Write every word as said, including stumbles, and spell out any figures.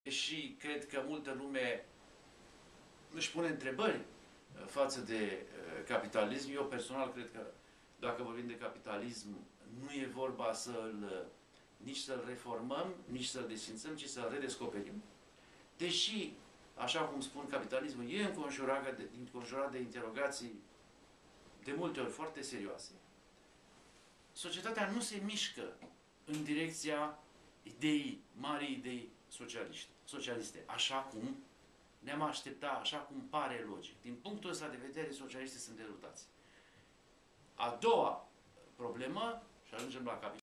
Și cred că multă lume își pune întrebări față de capitalism. Eu personal cred că dacă vorbim de capitalism, nu e vorba să-l nici să-l reformăm, nici să-l desfințăm, ci să-l redescoperim. Deși, așa cum spun, capitalismul e înconjurat de, înconjurat de interogații de multe ori foarte serioase, societatea nu se mișcă în direcția ideii, marii idei socialiste, socialiste, așa cum ne-am aștepta, așa cum pare logic. Din punctul ăsta de vedere, socialiștii sunt derutați. A doua problemă, și ajungem la capitalism,